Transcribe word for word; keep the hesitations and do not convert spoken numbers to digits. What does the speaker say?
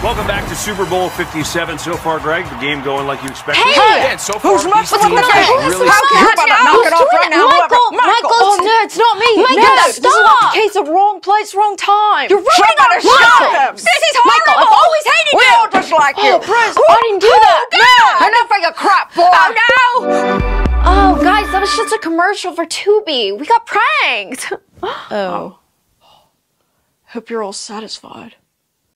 Welcome back to Super Bowl fifty-seven. So far, Greg, the game going like you expected. Hey, yeah, and so far, who's messing with the teams game? really How can you knock it off right now? Michael, Michael, Michael, oh no, it's not me. Michael, no, stop. this is not the case of wrong place, wrong time. You're ruining our shot. This is horrible. Michael, I've always hated we you. all just like you. Oh, Bruce, I didn't do that. No, enough of your crap, boy. Oh no. Oh, guys, that was just a commercial for Tubi. We got pranked. Oh. Hope you're all satisfied.